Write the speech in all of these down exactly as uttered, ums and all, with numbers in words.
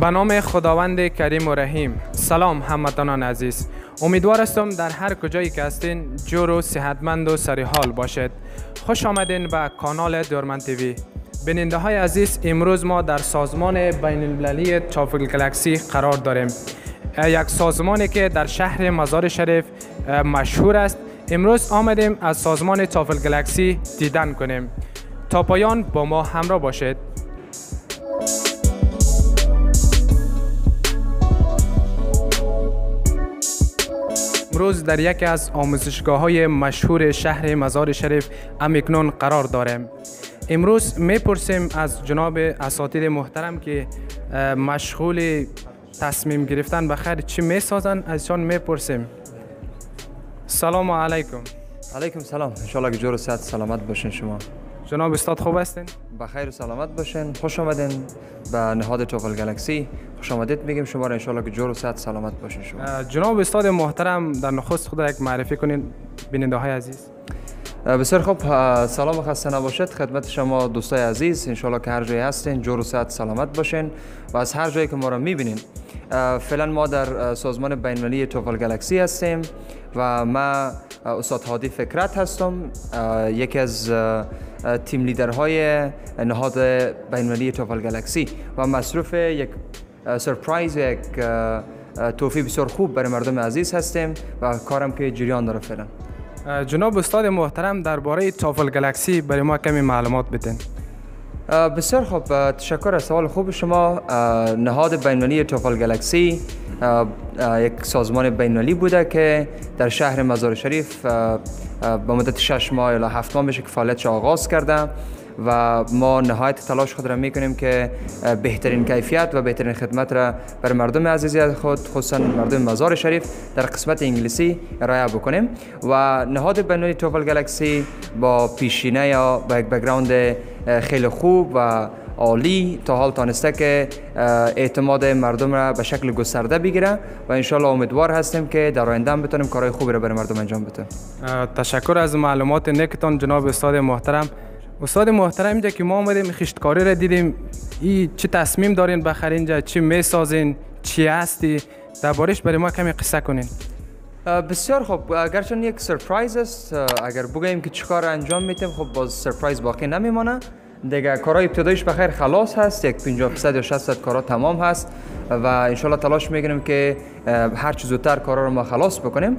به نام خداوند کریم و رحیم. سلام هموطنان عزیز، امیدوار هستم در هر کجایی که هستین جور و صحتمند و سریحال باشید. خوش آمدین به کانال دورمن تیوی. بیننده های عزیز، امروز ما در سازمان بین المللی توفل گلکسی قرار داریم، یک سازمانی که در شهر مزار شریف مشهور است. امروز آمدیم از سازمان توفل گلکسی دیدن کنیم. تا پایان با ما همراه باشید. امروز در یکی از آموزشگاه های مشهور شهر مزار شریف امیکنون قرار داریم. امروز میپرسیم از جناب اساتید محترم که مشغول تصمیم گرفتن بخیر چی میسازن، ازشان میپرسیم. سلام علیکم. علیکم سلام. انشالله که جور و صحت سلامت باشین. شما جناب استاد خوب هستین؟ بخیر و سلامت باشین. خوش آمدین به نهاد توفل گلکسی. خوش آمدید میگیم شما را. انشالله که جور و صحت سلامت باشین شما. جناب استاد محترم، در نخست خود یک معرفی کنین بیننده های عزیز. بسیار خوب. سلام و خسته نباشید خدمت شما دوستای عزیز. انشالله که هر جایی هستین جور و صحت سلامت باشین و از هر جایی که ما را میبینین. فعلا ما در سازمان بین المللی توفل گلکسی هستیم و ما استاد هادی فکرت هستم، یکی از تیم لیدرهای نهاد بین المللی توفل گلکسی و مصروف یک سرپرایز، یک توفیق بسیار خوب برای مردم عزیز هستیم و کارم که جریان داره فعلا. جناب استاد محترم، درباره توفل گلکسی برای ما کمی معلومات بدین. بسیار خوب، تشکر از سوال خوب شما. نهاد بین المللی توفل گلکسی یک سازمان بین المللی بوده که در شهر مزار شریف با مدت شش ماه الی هفت ماه میشه که فعالیتش آغاز کرده و ما نهایت تلاش خود را میکنیم که بهترین کیفیت و بهترین خدمت را برای مردم عزیز خود، خصوصا مردم مزار شریف، در قسمت انگلیسی ارائه بکنیم. و نهاد بین المللی توفل گلکسی با پیشینه یا با یک بک‌گراند خیلی خوب و عالی تا حال تانسته که اعتماد مردم را به شکل گسترده بگیره و انشالله امیدوار هستیم که در آینده هم بتونیم کارهای خوبی را برای مردم انجام بدیم. تشکر از معلومات نیکتان جناب استاد محترم. استاد محترم، اینجا که ما اومدیم خشتکاری را دیدیم، ای چه تصمیم دارین بخیر اینجا، چی میسازین، چی هستی، دربارش برای ما کمی قصه کنین. بسیار خوب. اگرچه یک سرپرایز است، اگر بگیم که چی کار انجام میتیم خب باز سرپرایز باقی نمیمانه دیگه. کارهای ابتدایش بخیر خلاص هست، یک پنجاه درصد یا شصت درصد کارا تمام هست و انشالله تلاش میکنیم که هر چه زودتر کارا رو ما خلاص بکنیم.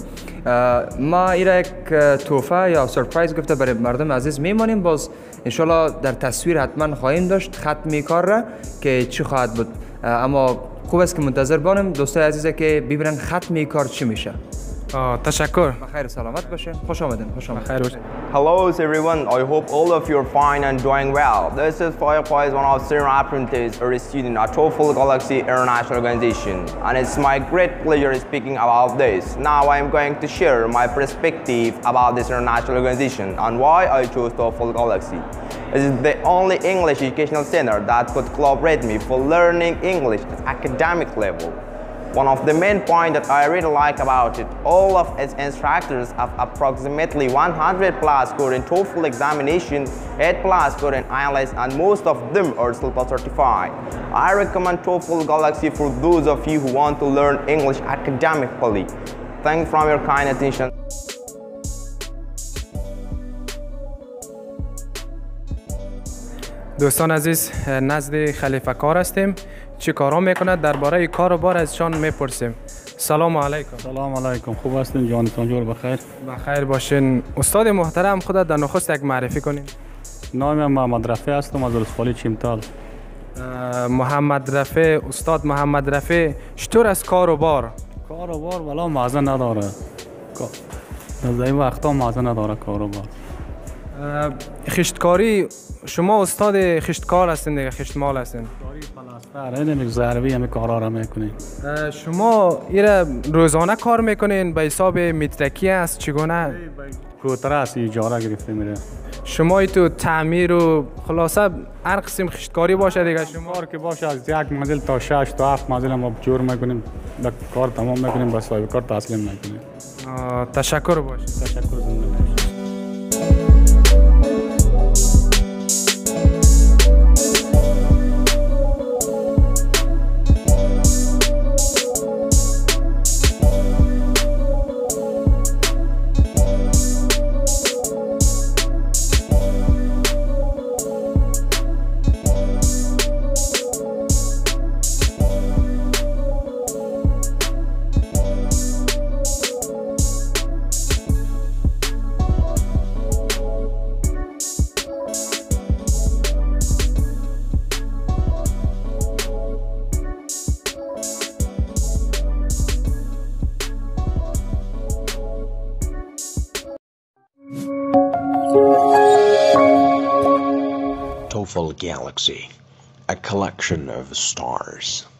ما ایرا یک تحفه یا سرپرایز گفته برای مردم عزیز میمانیم. باز انشالله در تصویر حتما خواهیم داشت ختم کار را که چی خواهد بود، اما خوب است که منتظر بانیم دوستای عزیزه که ببینن ختم کار چی میشه. تشکر. بخیر سلامت باشین. خوش آمدین. خوش آمدین. بخیر باشین. Hello everyone, I hope all of you are fine and doing well. This is Fireflies, one of senior apprentices or a student at TOEFL Galaxy International Organization, and it's my great pleasure speaking about this. Now I am going to share my perspective about this international organization and why I chose TOEFL Galaxy. It is the only English educational center that could collaborate me for learning English at academic level. One of the main points that I really like about it, all of its instructors have approximately one hundred plus score in TOEFL examination, eight plus score in I E L T S, and most of them are SILPA certified. I recommend TOEFL Galaxy for those of you who want to learn English academically. Thanks from your kind attention. دوستان عزیز، نزد خلیفه کار هستیم. چی کارا میکنه درباره کار و بار ازشان میپرسیم. سلام علیکم. سلام علیکم. خوب هستین؟ جانتان جور بخیر؟ بخیر باشین. استاد محترم، خودت در نخست یک معرفی کنین. نامم محمد رفیع هستم از ولسوالی چیمتال. محمد رفیع، استاد محمد رفیع، چطور از کار و بار؟ کار و بار والا مزه نداره. در این وقتا مزه نداره کار و بار. خشتکاری، شما استاد خشتکار هستین دیگه، خشتمال هستین. پلاستر اینم ضربی همه کارا را میکنین. شما ایره روزانه کار میکنین به حساب مترکی است چگونه؟ کوتره است اجاره گرفته میره. شما تو تعمیر و خلاصه هر قسم خشتکاری باشه دیگه. شما کار که باشه از یک منزل تا شش تا هفت منزل ما جور میکنیم، کار تمام میکنیم، بس صاحب کار تسلیم میکنیم. تشکر باشه. تشکر. زنده باشید. beautiful galaxy, a collection of stars.